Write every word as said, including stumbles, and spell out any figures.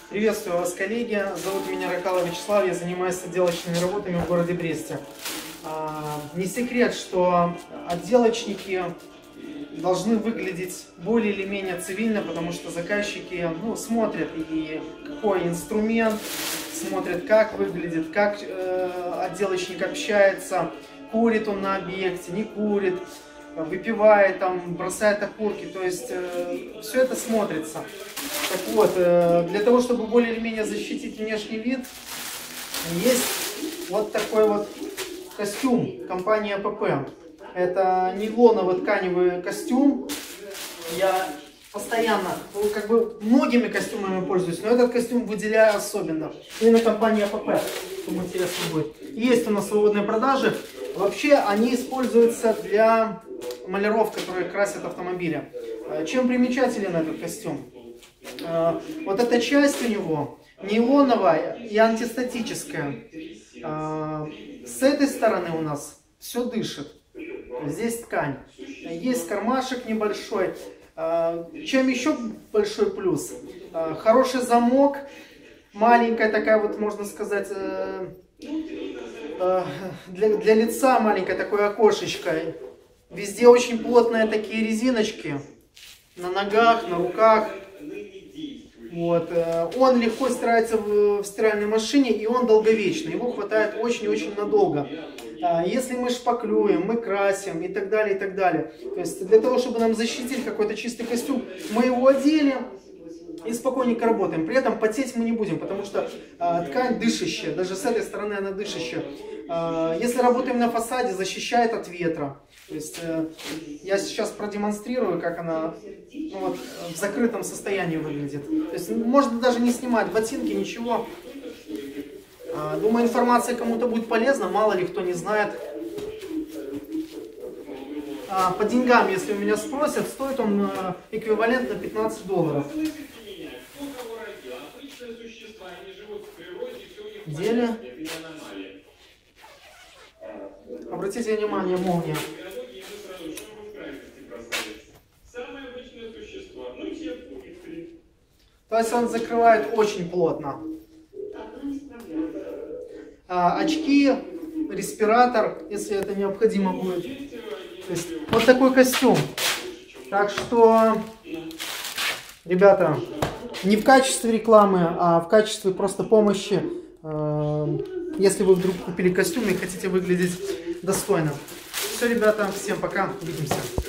Приветствую вас, коллеги. Зовут меня Ракалов Вячеслав, я занимаюсь отделочными работами в городе Бресте. Не секрет, что отделочники должны выглядеть более или менее цивильно, потому что заказчики ну, смотрят и какой инструмент, смотрят, как выглядит, как э, отделочник общается, курит он на объекте, не курит, выпивает, там, бросает окурки, то есть э, все это смотрится. Так вот, э, для того, чтобы более или менее защитить внешний вид, есть вот такой вот костюм компании а пэ пэ. Это нейлоновый тканевый костюм. Я постоянно, ну, как бы многими костюмами пользуюсь, но этот костюм выделяю особенно. Именно компания а пэ пэ, кому интересно будет. Есть у нас свободные продажи. Вообще они используются для маляров, которые красят автомобили. Чем примечателен этот костюм? Вот эта часть у него нейлоновая и антистатическая. С этой стороны у нас все дышит. Здесь ткань. Есть кармашек небольшой. Чем еще большой плюс? Хороший замок. Маленькая такая вот, можно сказать, для, для лица маленькое такое окошечко. Везде очень плотные такие резиночки. На ногах, на руках. Вот. Он легко стирается в, в стиральной машине, и он долговечный. Его хватает очень-очень надолго. Если мы шпаклюем, мы красим и так далее, и так далее. То есть для того, чтобы нам защитить какой-то чистый костюм, мы его одели и спокойненько работаем. При этом потеть мы не будем, потому что а, ткань дышащая, даже с этой стороны она дышащая. А, если работаем на фасаде, защищает от ветра. То есть э, я сейчас продемонстрирую, как она ну, вот, в закрытом состоянии выглядит. То есть можно даже не снимать ботинки, ничего. А, думаю, информация кому-то будет полезна, мало ли кто не знает. А, по деньгам, если у меня спросят, стоит он э, эквивалентно пятнадцать долларов. Деле. Обратите внимание, молния. То есть он закрывает очень плотно. А, очки, респиратор, если это необходимо будет. То есть вот такой костюм. Так что, ребята, не в качестве рекламы, а в качестве просто помощи. Если вы вдруг купили костюм и хотите выглядеть достойно. Все, ребята, всем пока, увидимся.